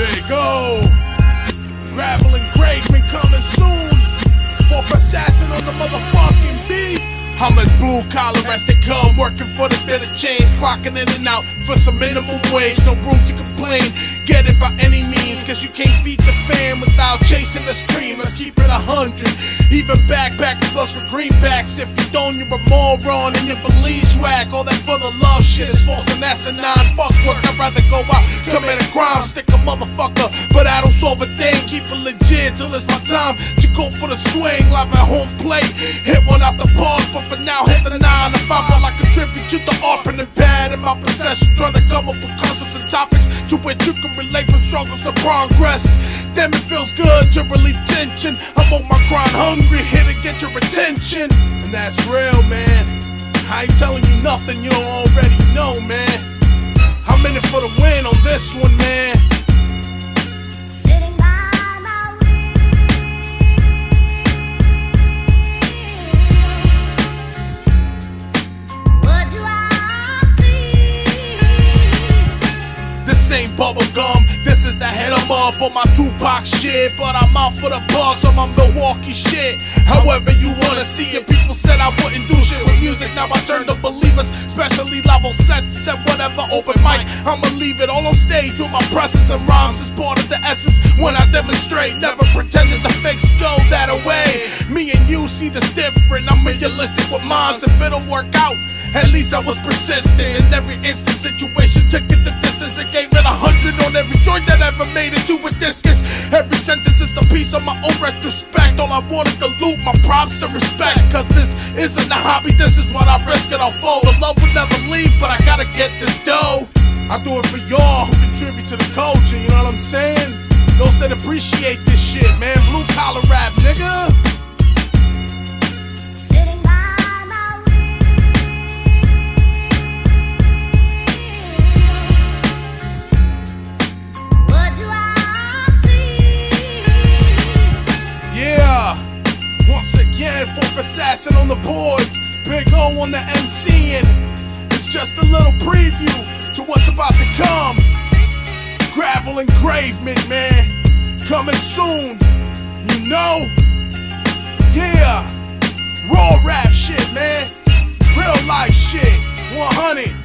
Big O, Gravel and Graveman coming soon. Fourth assassin on the motherfucking beat. I'm as blue collar as they come, working for this bit of change, clocking in and out for some minimum wage. No room to complain, get it by any means, cause you can't feed the fam without chasing the stream. Let's keep it 100. Even backpackers lost for greenbacks. If you don't, you're a moron and your beliefs whack. All that for the love shit is false and asinine. Fuck work, I'd rather go out, commit a crime, stick a motherfucker, but I don't solve a thing. Keep it legit till it's my time to go for the swing. Live at home plate, hit one out the park, but for now hit the 9 to 5 while I contribute to the art and pad in my possession, trying to come up with concepts and topics to which you can relate from struggles to progress. Damn, it feels good to relieve tension. I'm on my grind, hungry, here to get your attention, and that's real, man. I ain't telling you nothing you don't already know, man. I'm in it for the win on this one, man. This ain't bubblegum, this is the head I'm up on my Tupac shit. But I'm out for the bugs on my Milwaukee shit. However you wanna see it, people said I wouldn't do shit with music, now I turn to believers. Especially level sets and whatever open mic, I'ma leave it all on stage with my presence and rhymes is part of the essence when I demonstrate. Never pretending the fakes go that away. Me and you see this different, I'm realistic with mines. If it'll work out, at least I was persistent. In every instant situation, took it the distance and gave it 100 on every joint that ever made it to a discus. Every sentence is a piece of my own retrospect. All I want is to loot my props and respect, cause this isn't a hobby, this is what I risk it all for. The love will never leave, but I gotta get this dough. I do it for y'all who contribute to the culture, you know what I'm saying? Those that appreciate this shit, man. Blue collar rap, nigga. Once again, fourth assassin on the boards, Big O on the MCing. It's just a little preview to what's about to come. Gravel and Graveman, man, coming soon, you know? Yeah, raw rap shit, man, real life shit, 100.